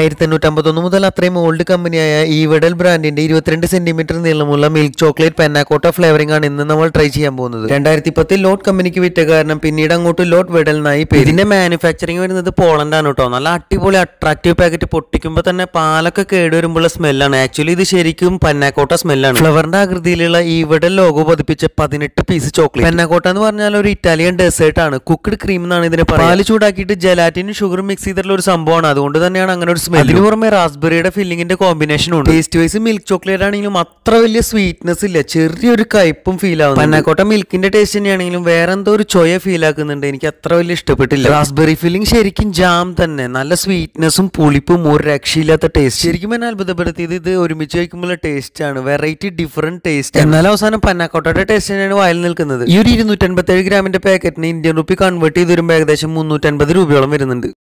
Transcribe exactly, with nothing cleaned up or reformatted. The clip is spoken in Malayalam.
ആയിരത്തി എണ്ണൂറ്റി അമ്പത്തൊന്ന് മുതൽ അത്രയും ഓൾഡ് കമ്പനിയായ ഈവഡൽ ബ്രാൻഡിന്റെ ഇരുപത്തിരണ്ട് സെന്റിമീറ്റർ നീളമുള്ള മിൽക്ക് ചോക്ലേറ്റ് പെന്നാക്കോട്ട ഫ്ലേവറിംഗ് ആണ് ഇന്ന് നമ്മൾ ട്രൈ ചെയ്യാൻ പോകുന്നത്. രണ്ടായിരത്തി പത്തിൽ ലോട്ട് കമ്പനിക്ക് വിറ്റ കാരണം പിന്നീട് അങ്ങോട്ട് ലോട്ട് വെഡലിനായി പേര്. ഇതിന്റെ മാനുഫാക്ചറിങ് വരുന്നത് പോളണ്ട് ആണ് കേട്ടോ. നല്ല അടിപൊളി അട്രാക്റ്റീവ് പാക്കറ്റ്, പൊട്ടിക്കുമ്പോൾ തന്നെ പാലൊക്കെ കേടുവരുമ്പോഴുള്ള സ്മെല്ലാണ്. ആക്ച്വലി ഇത് ശരിക്കും പെന്നാക്കോട്ട സ്മെല്ലാണ്. ഫ്ലവറിന്റെ ആകൃതിയിലുള്ള ഈവഡൽ ലോഗോ പതിപ്പിച്ച പതിനെട്ട് പീസ് ചോക്ലേറ്റ്. പെന്നാക്കോട്ട എന്ന് പറഞ്ഞാൽ ഒരു ഇറ്റാലിയൻ ഡെസേർട്ട് ആണ്. കുക്ക്ഡ് ക്രീം എന്നാണ് ഇതിനെ പറയുന്നത്. പാല് ചൂടാക്കിയിട്ട് ജലാറ്റിനും ഷുഗറും മിക്സ് ചെയ്തിട്ടുള്ള ഒരു സംഭവമാണ്. അതുകൊണ്ട് തന്നെയാണ് അങ്ങനെ ഒരു സ്മെൽ. ഇതിന് പുറമെ റാസ്ബെറിയുടെ ഫില്ലിങ്ങിന്റെ കോമ്പിനേഷൻ ഉണ്ട്. ടേസ്റ്റ് വൈസ് മിൽക്ക് ചോക്ലേറ്റ് ആണെങ്കിലും അത്ര വലിയ സ്വീറ്റ്നെസ് ഇല്ല, ചെറിയൊരു കയ്പും ഫീൽ ആവുന്നു. പന്നാക്കോട്ട മിൽക്കിന്റെ ടേസ്റ്റ് തന്നെയാണെങ്കിലും വേറെ എന്തോ ഒരു ചോയ ഫീൽ ആക്കുന്നുണ്ട്. എനിക്ക് അത്ര വലിയ ഇഷ്ടപ്പെട്ടില്ല. റാസ്ബെറി ഫില്ലിംഗ് ശരിക്കും ജാം തന്നെ, നല്ല സ്വീറ്റ്നെസ്സും പുളിപ്പും ഒരു രക്ഷയില്ലാത്ത ടേസ്റ്റ്. ശരിക്കും എന്നെ അത്ഭുതപ്പെടുത്തിയത് ഇത് ഒരുമിച്ച് വയ്ക്കുമ്പോഴുള്ള ടേസ്റ്റ് ആണ്. Variety different taste. എന്നാൽ അവസാനം പന്നാക്കോട്ടയുടെ ടേസ്റ്റ് തന്നെയാണ് വായിൽ നിൽക്കുന്നത്. ഈ ഒരു ഇരുന്നൂറ്റി അൻപത്തി ഏഴ് ഗ്രാമിന്റെ പാക്കറ്റിന് ഇന്ത്യൻ റുപ്പി കൺവേർട്ട് ചെയ്ത് വരുമ്പോൾ ഏകദേശം മുന്നൂറ്റി അൻപത് രൂപയോളം വരുന്നുണ്ട്.